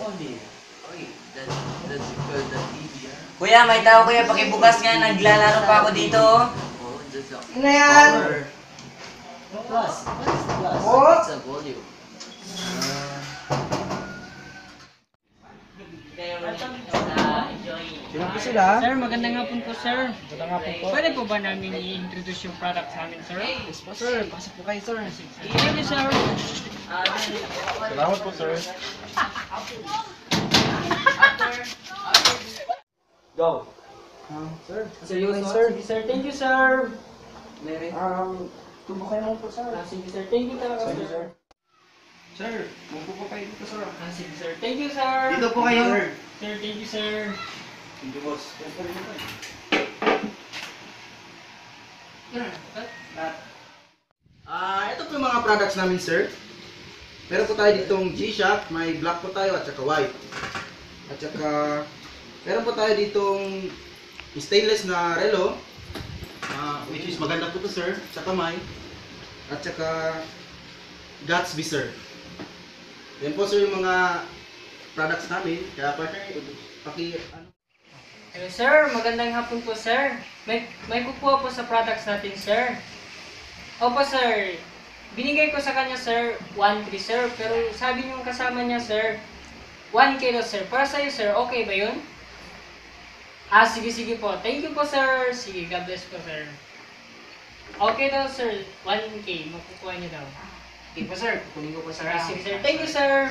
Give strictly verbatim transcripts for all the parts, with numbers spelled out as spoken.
only. Okay, that's, that's called the T V, ah. Kuya, may tao kuya, pakibukas nga, naglalaro pa ako dito. Oh, that's a Ano yan? power. Plus. What is the plus? Oh! It's a volume. Sino po sila? Sir, magandang hapon po, sir. Magandang hapon po. Pwede po ba namin i-introduce yung product sa amin, sir? Yes po sir, pasok po kayo sir. Thank you, sir. Salamat po sir. Go. Um, sir, Seryoso? sir. Sige, sir. Thank you, sir. Um, tubo kayo mo po sir. Ah, sige, sir. Thank you talaga, Sige, sir. Sir, mupo po kayo dito sir. Ah, sige, sir. Thank you, sir. Dito po kayo. Sir. Sir, thank you, sir. Thank you boss. Ah, ito po yung mga products namin sir. Meron po tayo ditong G-Shock, may black po tayo at saka white. At saka meron po tayo ditong stainless na relo, ah, which is maganda po to sir, sa kamay. At saka Gatsby sir. Yan po sir yung mga products namin. Kaya partner, paki ano. Hello, sir. Magandang hapon po, sir. May, may kukuha po sa products natin, sir. Opo, sir. Binigay ko sa kanya, sir, one K, sir. Pero sabi niyo kasama niya, sir, one K daw, sir. Para sa'yo, sir, okay ba yun? Ah, sige, sige po. Thank you po, sir. Sige, God bless po, sir. Okay daw, sir. one K. Makukuha niyo daw. Okay po sir, kukunin ko po sir. Ah, sige, sir. Thank you, sir.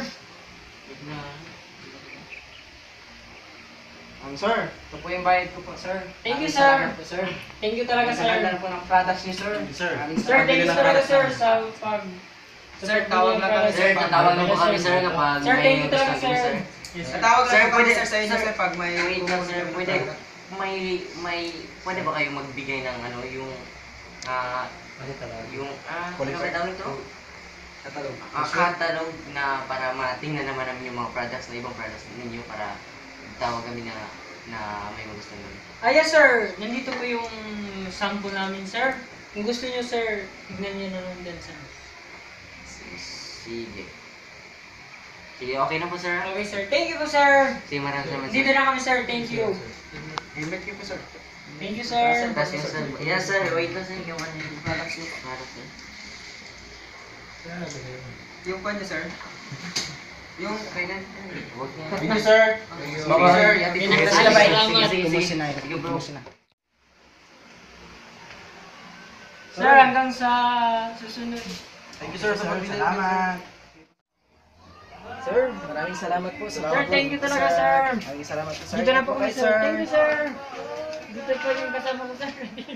Um, sir, ito po yung bayad ko po, sir. Thank you, Maraming sir. salamat po, sir. Thank you talaga, Sa sir. ganda po ng products niyo, sir. Sir, Sir, thank you talaga, sir, sa pag... Sir, tawag lang kami, Sir, tatawag lang po kami, sir, kapag Sir, thank you may talaga, gusto kami, sir. sir. Tatawag Sir, lang kami, pwede- sir, sa inyo, sir, sir, pag may... Wait lang, sir, pwede, may, may, pwede ba kayo magbigay ng ano, yung, ah, yung, ah, ano ba tawag ito? Katalog. Ah, catalog na para matingnan naman namin yung mga products na ibang products ninyo para tawag kami na na may magustuhan namin. Ah, yes, sir. Nandito po yung sample namin, sir. Kung gusto niyo, sir, tignan niyo naman din, sir. Sige. Sige, okay na po, sir. Okay, sir. Thank you po, sir. Sige, maraming salamat, Dito sir. na kami, sir. Thank you. Helmet ko po, sir. Thank you, sir. Tapos yun, sir. Yes, sir. Wait lang, sir. Yung ano yung products niyo. Products niyo. Yung kwan niyo, sir. Yung... Okay na. Huwag niya. Thank you, sir. Sige, sir. Yati po. Sige, Sige, salamat. sige, sige, sige. Sige, bro. Sir, hanggang sa susunod. Thank you, sir, sa pagbili. Salamat. Sir, maraming salamat po. Sir, thank you talaga, sir. Maraming salamat po, sir. Dito na po kami, sir. Thank you, sir. Dito po yung kasama ko, sir.